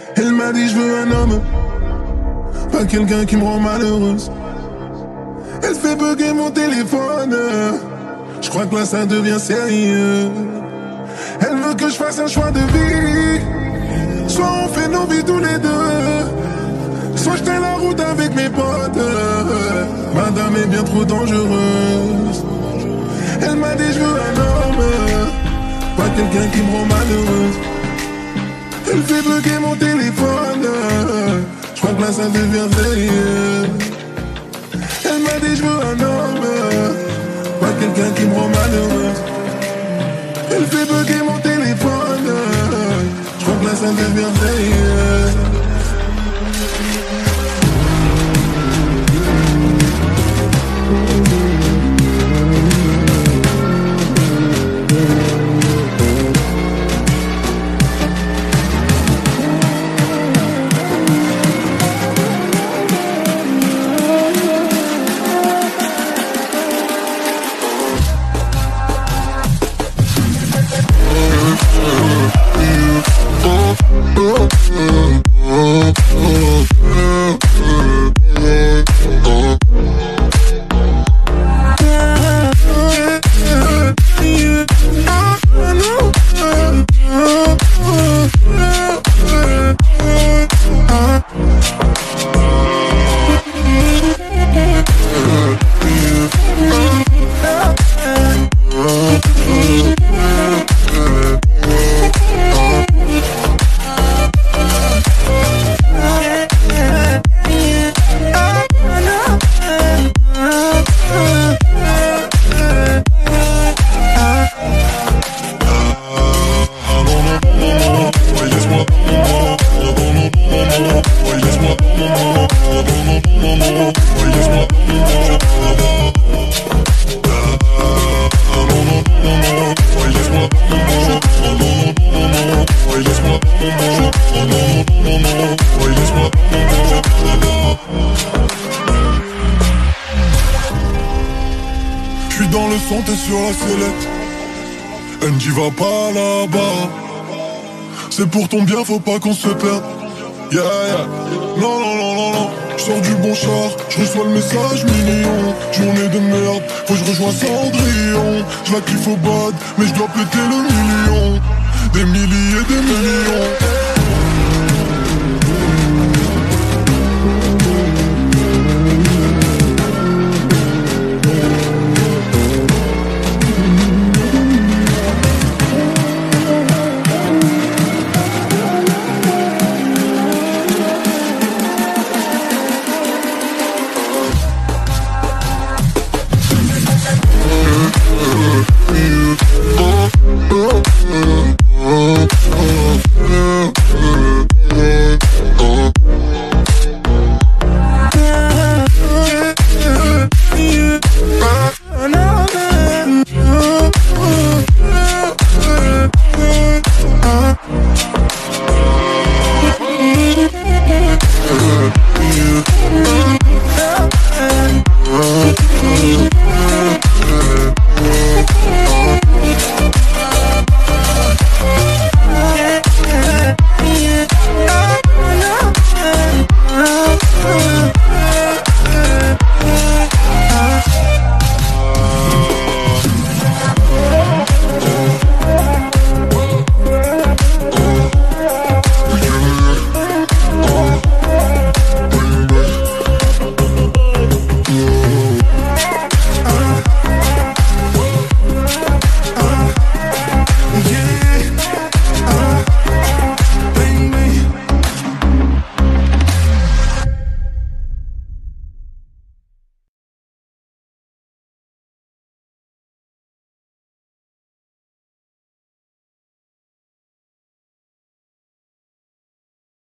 Elle m'a dit je veux un homme, pas quelqu'un qui me rend malheureuse. Elle fait bugger mon téléphone, je crois que là ça devient sérieux. Elle veut que je fasse un choix de vie, soit on fait nos vies tous les deux, soit je tiens la route avec mes potes. Madame est bien trop dangereuse. Elle m'a dit je veux un homme, pas quelqu'un qui me rend malheureuse. Elle fait bugger mon téléphone, je crois que là ça devient sérieux. Elle m'a dit je veux un homme, pas quelqu'un qui me rend malheureuse. Elle fait bugger mon téléphone, je crois que là ça devient sérieux. J'suis dans le son, t'es sur la sellette. NJ va pas là-bas. C'est pour ton bien, faut pas qu'on se perde. Yeah, yeah. Non, non, non, non, non. J'sors du bon char, j'reçois le message million. Journée de merde, faut que je rejoins Cendrillon. J'la kiffe au bad, mais j'dois péter le million. Des milliers, des millions.